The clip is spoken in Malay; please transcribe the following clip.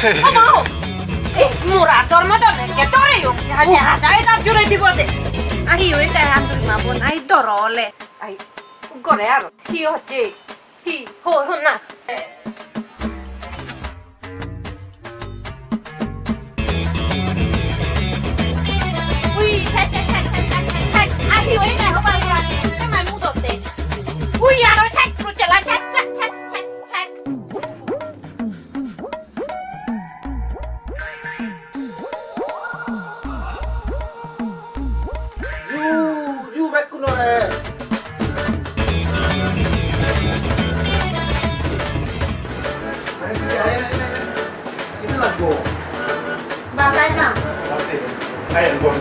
mau. Murah dormo done che tore io. Hanya saya tak jure di borde. Ahi oi kai handur mabon ai dorole. Ai gore aro. Hi hoje. Hi ho na. Ui, cek. Ahi oi kai ho ba ya. Sai mai mu dorde. Ui, aro cek terus jalan cek. Ayan, buat